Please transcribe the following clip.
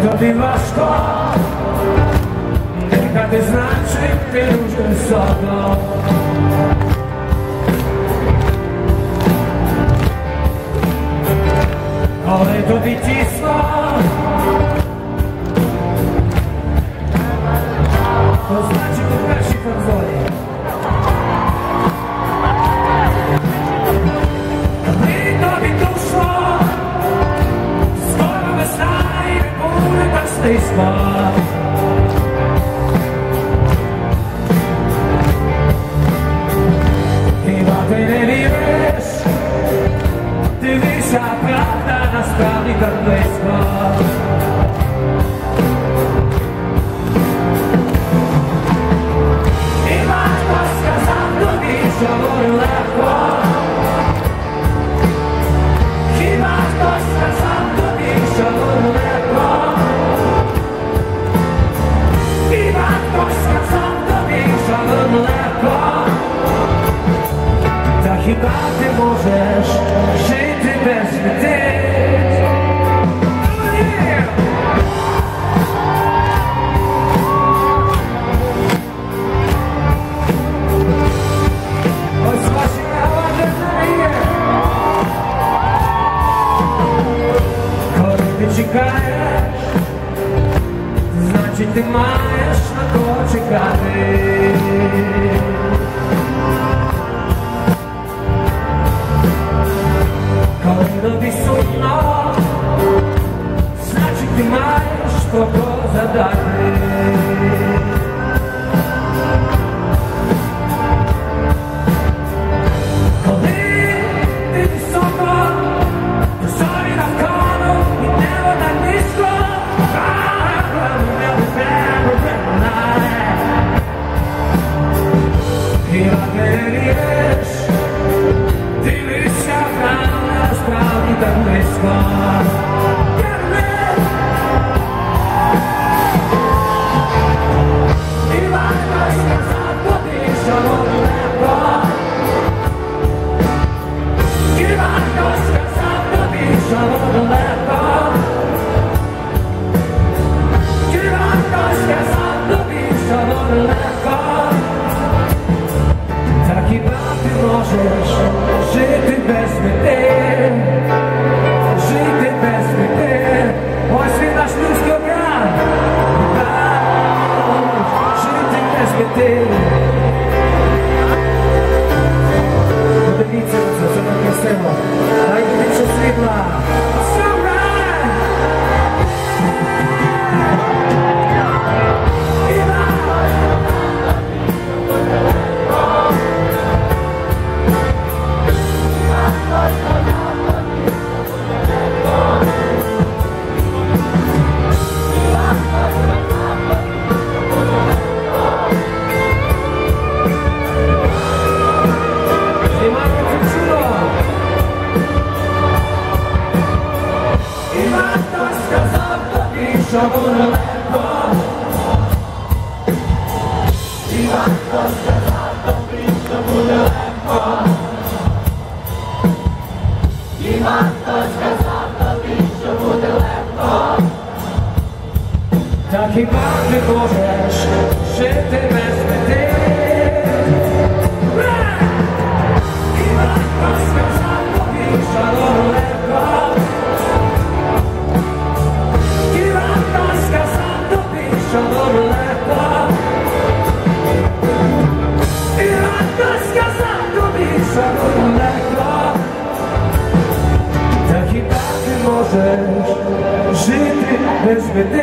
тобі важко, дихати значить ти дуже високо. Коли тобі тісно, то значить у першій фанзоні. Коли тобі душно, скоро весна і не буде так стисло. Хіба ти не віриш? Дивися, правда насправді так близько. Хіба хтось сказав тобі, що буде легко? Хіба хтось сказав тобі, що буде легко? Хіба хтось сказав тобі, що буде легко? Та хіба ти можеш жити без людей? Ось ваші народи. Коли ти чекаєш, значить ти маєш на кого чекати. Коли тобі сумно, значить ти маєш кого задати. Коли ти високо, то зорі навколо і небо так низько. Хіба ти не віриш? Дивишся правда, справді так близько. Хіба хтось сказав тобі, що буде легко? Хіба хтось сказав тобі, що буде легко? Хіба хтось сказав тобі, що буде легко? Та хіба ти можеш жити без мети? Жити без мети? Ось він наш людський океан. Жити без мети. Подивіться на це, це так красиво. Дайте більше світла. Що буде легко? Хіба хтось сказав тобі, що буде легко? Хіба хтось сказав тобі, що буде легко? Та хіба ти можеш жити без мети? Хіба хтось сказав тобі, що буде легко? Що буде легко? І хтось сказав тобі, що буде легко? Та хіба ти можеш жити без мети?